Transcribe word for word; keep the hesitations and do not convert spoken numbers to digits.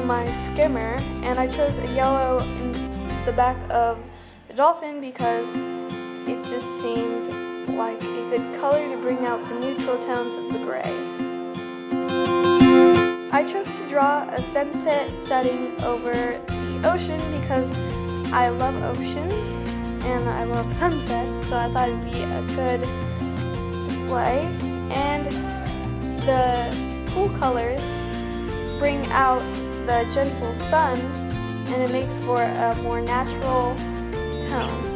my skimmer, and I chose a yellow in the back of the dolphin because it just seemed like a good color to bring out the neutral tones of the gray. I chose to draw a sunset setting over the ocean because I love oceans and I love sunsets, so I thought it'd be a good display. And the cool colors bring out the gentle sun, and it makes for a more natural tone.